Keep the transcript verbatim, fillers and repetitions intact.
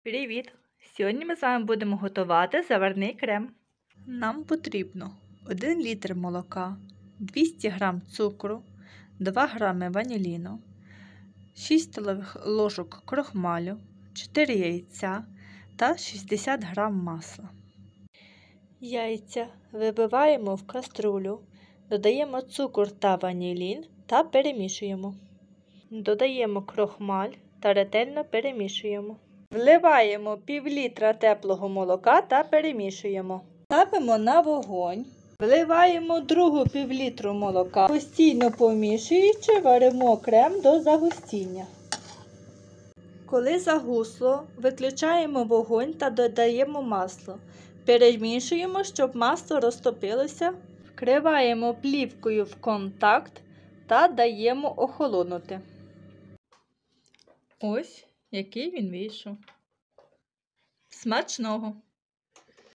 Привіт! Сьогодні ми з вами будемо готувати заварний крем. Нам потрібно один літр молока, двісті грам цукру, два грами ваніліну, шість столових ложок крохмалю, чотири яйця та шістдесят грам масла. Яйця вибиваємо в каструлю, додаємо цукор та ванілін та перемішуємо. Додаємо крохмаль та ретельно перемішуємо. Вливаємо пів літра теплого молока та перемішуємо. Ставимо на вогонь. Вливаємо другу півлітру молока. Постійно помішуючи, варимо крем до загустіння. Коли загусло, виключаємо вогонь та додаємо масло. Перемішуємо, щоб масло розтопилося. Вкриваємо плівкою в контакт та даємо охолонути. Ось який він вийшов. Смачного!